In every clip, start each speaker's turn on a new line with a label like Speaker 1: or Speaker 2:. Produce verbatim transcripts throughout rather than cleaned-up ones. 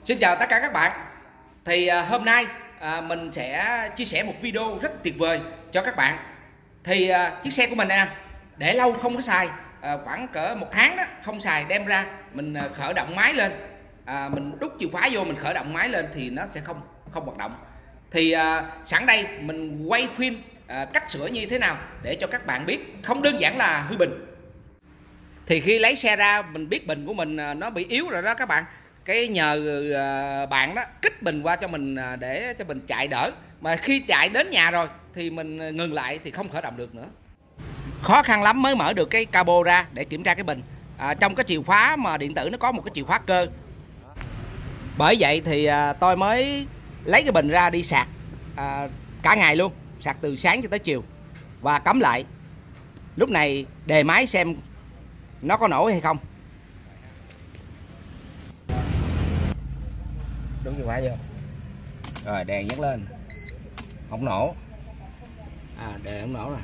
Speaker 1: Xin chào tất cả các bạn. Thì à, hôm nay à, mình sẽ chia sẻ một video rất tuyệt vời cho các bạn. Thì à, chiếc xe của mình nè, để lâu không có xài, à, khoảng cỡ một tháng đó không xài, đem ra mình à, khởi động máy lên, à, mình đút chìa khóa vô, mình khởi động máy lên thì nó sẽ không không hoạt động. Thì à, sẵn đây mình quay phim à, cách sửa như thế nào để cho các bạn biết, không đơn giản là hư bình. Thì khi lấy xe ra mình biết bình của mình à, nó bị yếu rồi đó các bạn. Cái nhờ bạn đó kích bình qua cho mình để cho mình chạy đỡ, mà khi chạy đến nhà rồi thì mình ngừng lại thì không khởi động được nữa. Khó khăn lắm mới mở được cái cabo ra để kiểm tra cái bình. À, trong cái chìa khóa mà điện tử nó có một cái chìa khóa cơ. Bởi vậy thì à, tôi mới lấy cái bình ra đi sạc à, cả ngày luôn, sạc từ sáng cho tới chiều và cắm lại. Lúc này đề máy xem nó có nổ hay không. Đúng chìa khóa vô. Rồi đèn nhấc lên. Không nổ. À đèn không nổ rồi.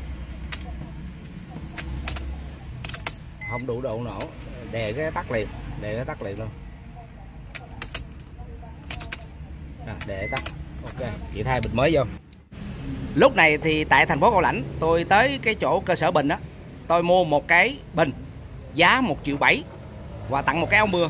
Speaker 1: Không đủ độ nổ. Đèn cái tắt liền, đèn cái tắt liền luôn. À, đèn tắt. Ok, chị thay bình mới vô. Lúc này thì tại thành phố Cao Lãnh, tôi tới cái chỗ cơ sở bình đó, tôi mua một cái bình giá một triệu bảy và tặng một cái áo mưa.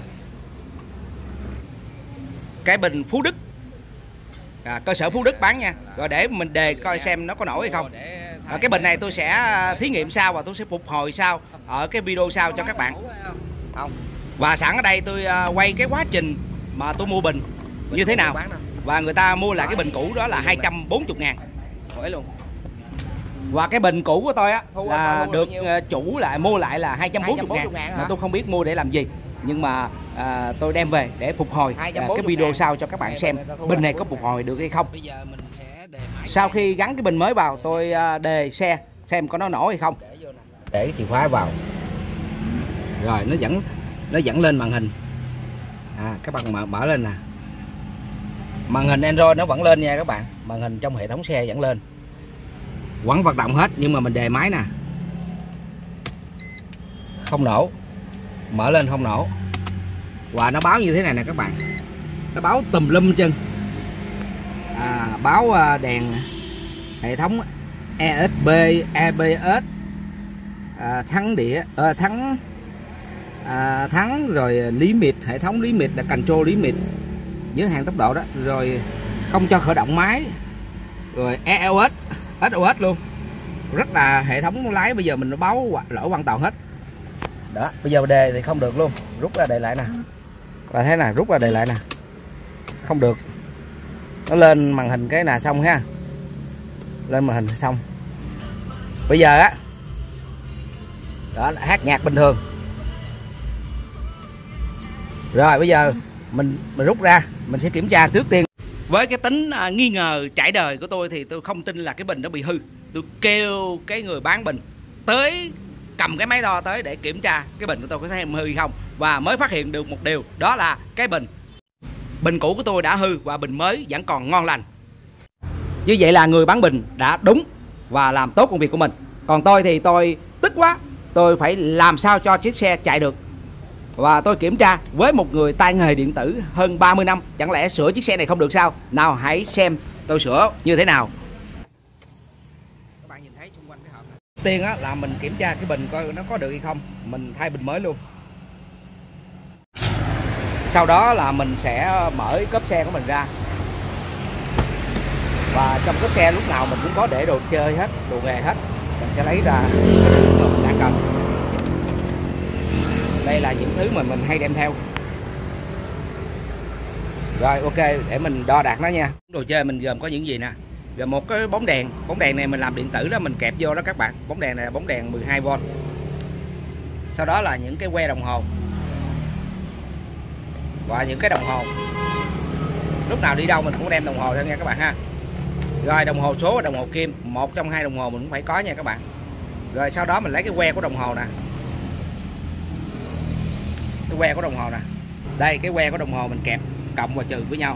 Speaker 1: Cái bình Phú Đức, à, cơ sở Phú Đức bán nha. Rồi để mình đề coi xem nó có nổi hay không. À, cái bình này tôi sẽ thí nghiệm sau và tôi sẽ phục hồi sau ở cái video sau cho các bạn. Và sẵn ở đây tôi quay cái quá trình mà tôi mua bình như thế nào. Và người ta mua lại cái bình cũ đó là hai trăm bốn mươi ngàn. Luôn. Và cái bình cũ của tôi á là được chủ lại mua lại là hai trăm bốn mươi ngàn, mà tôi không biết mua để làm gì. Nhưng mà à, tôi đem về để phục hồi à, cái video sau cho các bạn xem bình này có phục hồi được hay không. Sau khi gắn cái bình mới vào, tôi à, đề xe xem có nó nổ hay không. Để cái chìa khóa vào. Rồi nó dẫn nó dẫn lên màn hình. À, các bạn mở, mở lên nè. Màn hình Android nó vẫn lên nha các bạn. Màn hình trong hệ thống xe vẫn lên. Vẫn hoạt động hết, nhưng mà mình đề máy nè. Không nổ. Mở lên không nổ. Và nó báo như thế này nè các bạn. Nó báo tùm lum chân. À, báo đèn hệ thống e ét bê, e bê ét, à, thắng đĩa, à, thắng à, thắng rồi limit, hệ thống limit là control limit, giới hạn tốc độ đó, rồi không cho khởi động máy, rồi e lờ ét, ét ô ét luôn. Rất là hệ thống lái bây giờ mình nó báo lỗi hoàn toàn hết. Đó, bây giờ đề thì không được luôn, rút ra đề lại nè. Và thế này, rút ra đề lại nè. Không được. Nó lên màn hình cái là xong ha. Lên màn hình xong. Bây giờ á, đó là hát nhạc bình thường. Rồi bây giờ mình mình rút ra, mình sẽ kiểm tra trước tiên. Với cái tính à, nghi ngờ trải đời của tôi thì tôi không tin là cái bình nó bị hư. Tôi kêu cái người bán bình tới cầm cái máy đo tới để kiểm tra cái bình của tôi có thấy hư hay không. Và mới phát hiện được một điều, đó là cái bình Bình cũ của tôi đã hư và bình mới vẫn còn ngon lành. Như vậy là người bán bình đã đúng và làm tốt công việc của mình. Còn tôi thì tôi tức quá, tôi phải làm sao cho chiếc xe chạy được. Và tôi kiểm tra với một người tay nghề điện tử hơn ba mươi năm, chẳng lẽ sửa chiếc xe này không được sao? Nào hãy xem tôi sửa như thế nào. Các bạn nhìn thấy xung quanh cái hộp này. Tiên á, là mình kiểm tra cái bình coi nó có được hay không. Mình thay bình mới luôn. Sau đó là mình sẽ mở cái cốp xe của mình ra. Và trong cốp xe lúc nào mình cũng có để đồ chơi hết, đồ nghề hết. Mình sẽ lấy ra mà mình đã cần. Đây là những thứ mà mình hay đem theo. Rồi ok, để mình đo đạc nó nha. Đồ chơi mình gồm có những gì nè. Gồm một cái bóng đèn. Bóng đèn này mình làm điện tử đó, mình kẹp vô đó các bạn. Bóng đèn này là bóng đèn mười hai vôn. Sau đó là những cái que đồng hồ. Và những cái đồng hồ. Lúc nào đi đâu mình cũng đem đồng hồ theo nha các bạn ha. Rồi đồng hồ số và đồng hồ kim, một trong hai đồng hồ mình cũng phải có nha các bạn. Rồi sau đó mình lấy cái que của đồng hồ nè. Cái que của đồng hồ nè. Đây cái que của đồng hồ mình kẹp cộng và trừ với nhau.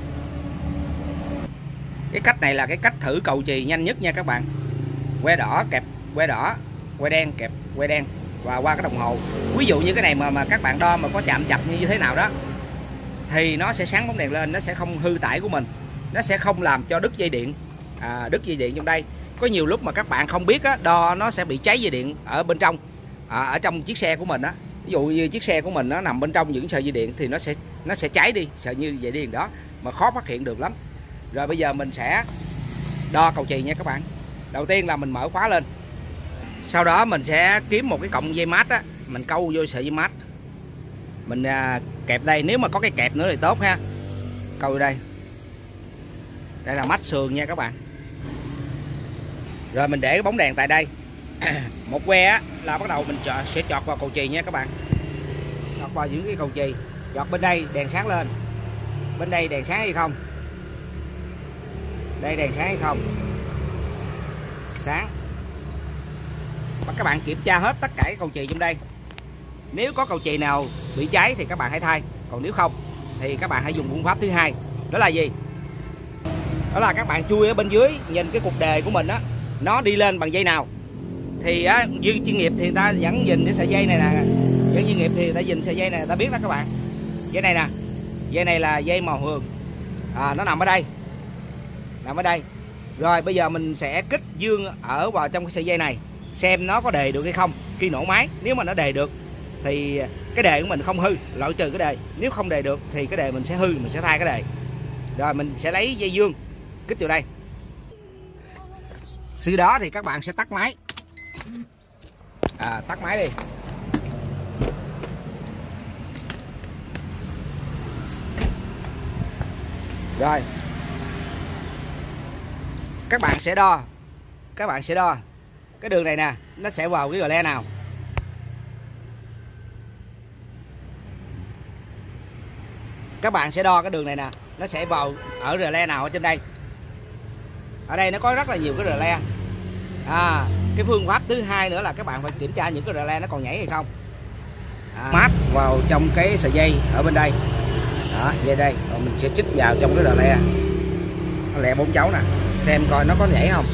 Speaker 1: Cái cách này là cái cách thử cầu chì nhanh nhất nha các bạn. Que đỏ kẹp que đỏ, que đen kẹp que đen và qua cái đồng hồ. Ví dụ như cái này mà mà các bạn đo mà có chạm chập như thế nào đó thì nó sẽ sáng bóng đèn lên, nó sẽ không hư tải của mình, nó sẽ không làm cho đứt dây điện. À, đứt dây điện trong đây có nhiều lúc mà các bạn không biết á, đo nó sẽ bị cháy dây điện ở bên trong, à, ở trong chiếc xe của mình á. Ví dụ như chiếc xe của mình nó nằm bên trong những sợi dây điện thì nó sẽ nó sẽ cháy đi sợi như dây điện đó, mà khó phát hiện được lắm. Rồi bây giờ mình sẽ đo cầu chì nha các bạn. Đầu tiên là mình mở khóa lên, sau đó mình sẽ kiếm một cái cọng dây mát á, mình câu vô sợi dây mát, mình à, kẹp đây, nếu mà có cái kẹp nữa thì tốt ha. Câu vô đây, đây là mát sườn nha các bạn. Rồi mình để cái bóng đèn tại đây. Một que á, là bắt đầu mình sẽ chọt vào cầu chì nha các bạn. Chọt vào những cái cầu chì, chọt bên đây đèn sáng lên, bên đây đèn sáng hay không, đây đèn sáng hay không, sáng. Và các bạn kiểm tra hết tất cả các cầu chì trong đây. Nếu có cầu chì nào bị cháy thì các bạn hãy thay, còn nếu không thì các bạn hãy dùng phương pháp thứ hai. Đó là gì? Đó là các bạn chui ở bên dưới, nhìn cái cục đề của mình á, nó đi lên bằng dây nào. Thì á, dân chuyên nghiệp thì người ta vẫn nhìn cái sợi dây này nè, dân chuyên nghiệp thì người ta nhìn sợi dây này người ta biết đó các bạn. Dây này nè, dây này là dây màu hường, à, nó nằm ở đây, nằm ở đây. Rồi bây giờ mình sẽ kích dương ở vào trong cái sợi dây này, xem nó có đề được hay không khi nổ máy. Nếu mà nó đề được thì cái đề của mình không hư, loại trừ cái đề. Nếu không đề được thì cái đề mình sẽ hư, mình sẽ thay cái đề. Rồi mình sẽ lấy dây dương kích vào đây. Sau đó thì các bạn sẽ tắt máy, à, tắt máy đi. Rồi các bạn sẽ đo, các bạn sẽ đo cái đường này nè, nó sẽ vào cái rờ nào. Các bạn sẽ đo cái đường này nè, nó sẽ vào ở rờ nào ở trên đây. Ở đây nó có rất là nhiều cái rờ. À, cái phương pháp thứ hai nữa là các bạn phải kiểm tra những cái rờ nó còn nhảy hay không. À, mát vào trong cái sợi dây ở bên đây. Đó, dây đây, rồi mình sẽ chích vào trong cái rờ le. Nó lẹ bốn cháu nè, xem coi nó có nhảy không.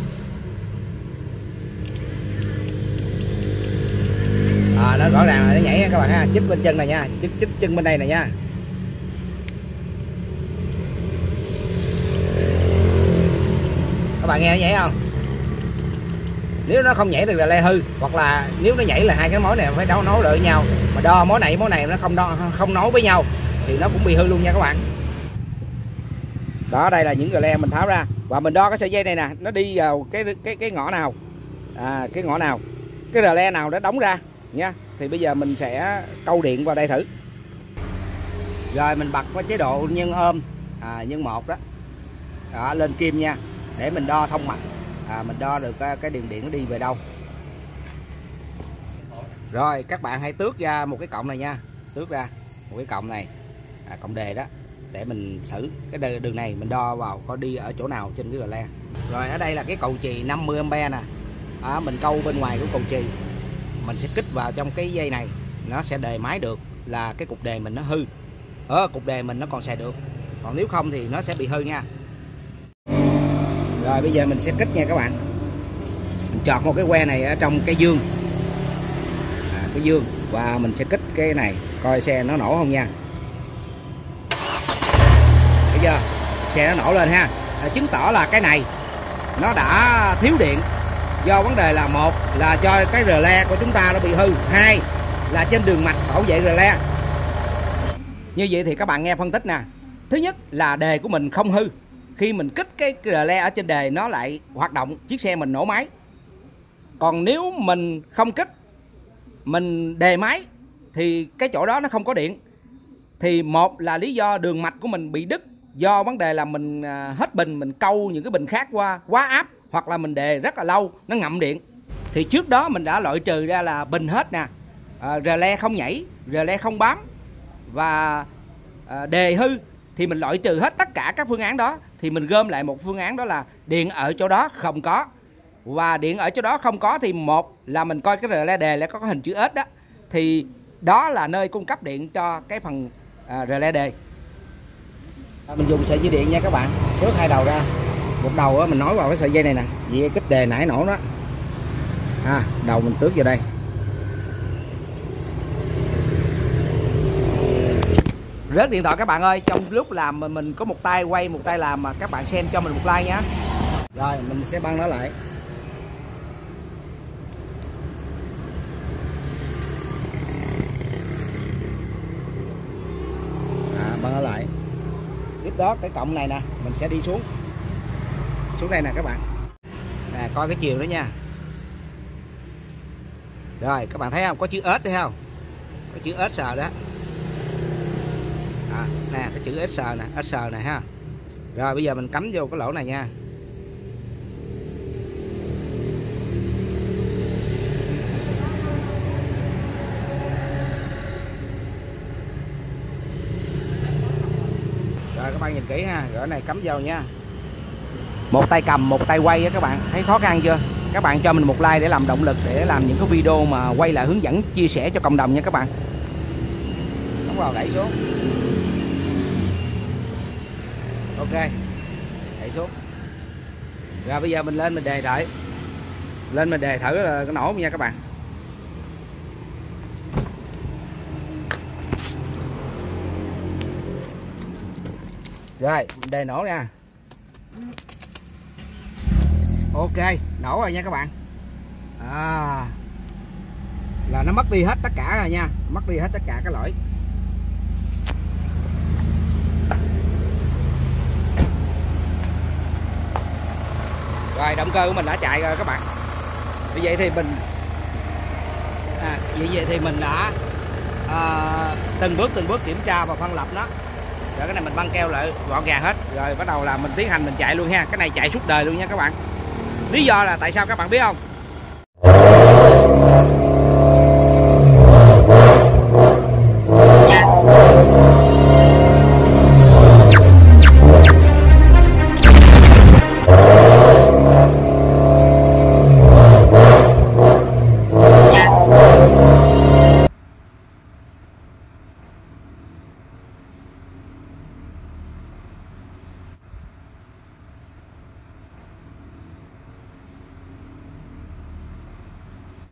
Speaker 1: À, nó rõ ràng là nó nhảy nha các bạn ha. Chích bên chân này nha, chích, chích chân bên đây này nha. Các bạn nghe nó nhảy không? Nếu nó không nhảy thì là le hư, hoặc là nếu nó nhảy là hai cái mối này phải đấu nối lại với nhau, mà đo mối này mối này nó không đo không nối với nhau thì nó cũng bị hư luôn nha các bạn. Đó, đây là những le mình tháo ra và mình đo cái sợi dây này nè, nó đi vào cái cái cái ngõ nào, à, cái ngõ nào, cái rờ le nào nó đóng ra nha. Thì bây giờ mình sẽ câu điện vào đây thử. Rồi mình bật qua chế độ nhân ôm, à, nhân một đó. Đó, lên kim nha, để mình đo thông mạch, à, mình đo được cái đường điện nó đi về đâu. Rồi các bạn hãy tước ra một cái cọng này nha, tước ra một cái cọng này, à, cọng đề đó, để mình xử cái đường này mình đo vào có đi ở chỗ nào trên cái rờ le. Rồi ở đây là cái cầu chì năm mươi ampe nè, à, mình câu bên ngoài của cầu chì, mình sẽ kích vào trong cái dây này, nó sẽ đề máy được là cái cục đề mình nó hư, ở cục đề mình nó còn xài được, còn nếu không thì nó sẽ bị hư nha. Rồi bây giờ mình sẽ kích nha các bạn. Mình chọt một cái que này ở trong cái dương, à, cái dương, và mình sẽ kích cái này coi xe nó nổ không nha. Bây giờ xe nó nổ lên ha, à, chứng tỏ là cái này nó đã thiếu điện. Do vấn đề là một là cho cái rờ le của chúng ta nó bị hư, hai là trên đường mạch bảo vệ rờ le. Như vậy thì các bạn nghe phân tích nè. Thứ nhất là đề của mình không hư, khi mình kích cái rờ le ở trên đề nó lại hoạt động, chiếc xe mình nổ máy. Còn nếu mình không kích, mình đề máy thì cái chỗ đó nó không có điện. Thì một là lý do đường mạch của mình bị đứt, do vấn đề là mình hết bình, mình câu những cái bình khác qua quá áp, hoặc là mình đề rất là lâu nó ngậm điện. Thì trước đó mình đã loại trừ ra là bình hết nè, à, rờ le không nhảy, rờ le không bám và à, đề hư. Thì mình loại trừ hết tất cả các phương án đó, thì mình gom lại một phương án, đó là điện ở chỗ đó không có. Và điện ở chỗ đó không có thì một là mình coi cái rờ le đề lại có cái hình chữ S đó, thì đó là nơi cung cấp điện cho cái phần à, rờ le đề. À, mình dùng sợi dây điện nha các bạn, tước hai đầu ra. Một đầu á, mình nối vào cái sợi dây này nè, dây kích đề nãy nổ đó, à, đầu mình tước vào đây. Rớt điện thoại các bạn ơi, trong lúc làm mình, mình có một tay quay một tay làm mà các bạn xem cho mình một like nhé. Rồi mình sẽ băng nó lại. À, băng nó lại. Tiếp đó cái cọng này nè mình sẽ đi xuống xuống đây nè các bạn. Nè coi cái chiều đó nha. Rồi các bạn thấy không, có chữ ếch thấy không, có chữ ếch sờ đó. À, nè cái chữ ếch sờ nè, ếch sờ này ha. Rồi bây giờ mình cắm vô cái lỗ này nha. Rồi các bạn nhìn kỹ ha, rồi này cắm vô nha. Một tay cầm một tay quay á các bạn, thấy khó khăn chưa? Các bạn cho mình một like để làm động lực để làm những cái video mà quay lại hướng dẫn chia sẻ cho cộng đồng nha các bạn. Đóng vào đẩy xuống. Ok, đẩy xuống. Rồi bây giờ mình lên mình đề đợi. Lên mình đề thử là cái nổ nha các bạn. Rồi, mình đề nổ nha. Ok, nổ rồi nha các bạn. À, là nó mất đi hết tất cả rồi nha, mất đi hết tất cả cái lỗi. Rồi động cơ của mình đã chạy rồi các bạn. Vì vậy thì mình à, vì vậy thì mình đã à, từng bước từng bước kiểm tra và phân lập nó. Rồi cái này mình băng keo lại gọn gàng hết. Rồi bắt đầu là mình tiến hành mình chạy luôn ha. Cái này chạy suốt đời luôn nha các bạn. Lý do là tại sao các bạn biết không?